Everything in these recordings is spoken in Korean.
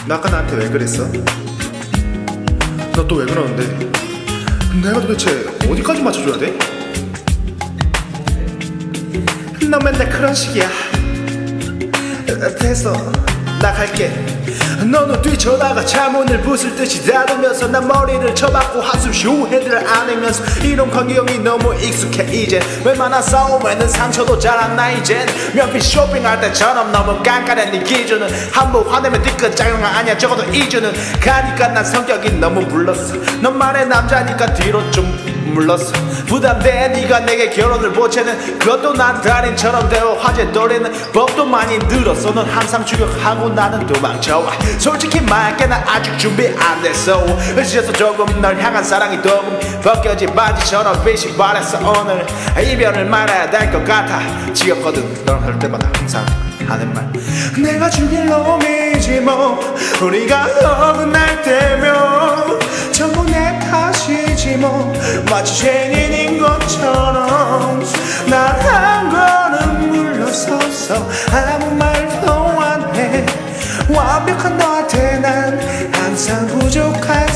너 아까 나한테 왜 그랬어? 너 또 왜 그러는데? 내가 도대체 어디까지 맞춰줘야 돼? 너 맨날 그런 식이야. 됐어, 나 갈게. 너는 뒤쳐다가 차문을 부술듯이 다루면서 난 머리를 쳐박고 한숨 쉬우 헤드를 안으면서 이런 광경이 너무 익숙해. 이젠 웬만한 싸움에는 상처도 잘 안 나. 이젠 명필 쇼핑할 때처럼 너무 깐깐해. 네 기준은 한번 화내면 뒤끝 장난 아니야. 적어도 2주는 가니까 난 성격이 너무 물렀어. 너만의 남자니까 뒤로 좀 물렀어. 부담돼. 네가 내게 결혼을 보채는 그것도 난 달인처럼 되어 화제 돌리는 법도 많이 늘었어. 넌 항상 추격하고 나는 도망쳐와. 솔직히 말할게 난 아직 준비 안 됐어. 늦어서 조금 널 향한 사랑이 조금 벗겨진 바지처럼 빛이 바랬어. 오늘 이별을 말해야 될 것 같아. 지겹거든 널 할 때마다 항상 하는 말. 내가 죽일 놈이지 뭐. 우리가 어긋날 때면 전부 내 탓이지 뭐. 마치 죄인인 것처럼 난 한 걸음 물러서서 아무 말도 안 해. 완벽한 너한테 난 항상 부족한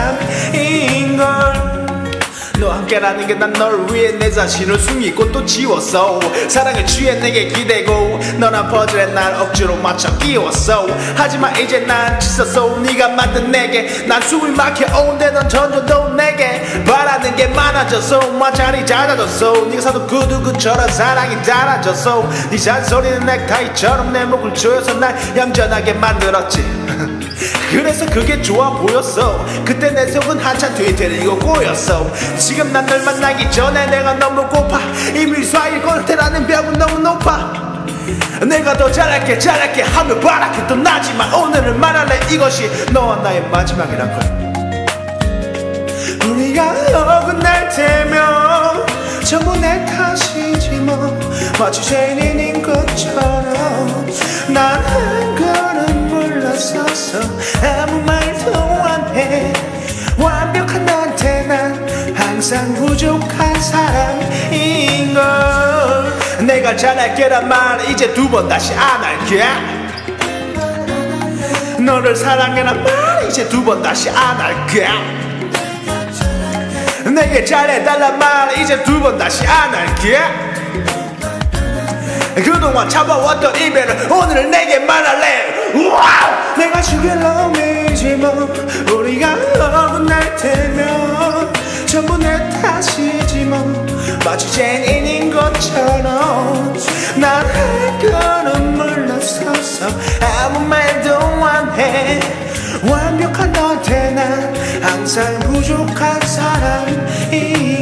사람인걸. 너와 함께라는 게 난 널 위해 내 자신을 숨기고 또 지웠어. 사랑에 취해 내게 기대고 너란 퍼즐에 날 억지로 맞춰 끼웠어. 하지만 이제 난 지쳤어. 네가 만든 내게 난 숨이 막혀오는데 넌 전혀도 내게 바라는 게 많아졌어. 마찰이 잦아졌어. 네가 사도 구두구처럼 사랑이 달아졌어. 네 잔소리는 넥타이처럼 내 목을 조여서 날 얌전하게 만들었지. 그래서 그게 좋아 보였어. 그때 내 속은 한참 뒤틀리고 꼬였어. 지금 난 널 만나기 전에 내가 너무 고파. 이미 사일 건태라는 벽은 너무 높아. 내가 더 잘할게 하며 바람이 또 나지만 오늘은 말할래. 이것이 너와 나의 마지막이란 걸. 우리가 어긋날 때면 전부 내 탓이지 뭐. 마치 죄인인 것처럼 난 한 걸음 물러서서 아무 말도 안 해. 완벽한 너한테 난 항상 부족한 사람인걸. 내가 잘할게란 말 이제 두 번 다시 안 할게. 너를 사랑해란 말 이제 두 번 다시 안 할게. 내게 잘해달란 말 이제 두 번 다시 안 할게. 그동안 참아왔던 이별을 오늘은 내게 말할래. 와우! 내가 죽일 놈이지 뭐. 우리가 어긋날 때면 전부 내 탓이지 뭐. 마치 죄인인 것처럼 난 한 걸음 물러서서 아무 말도 안 해. 완벽한 너한테 난 항상 부족한 사람이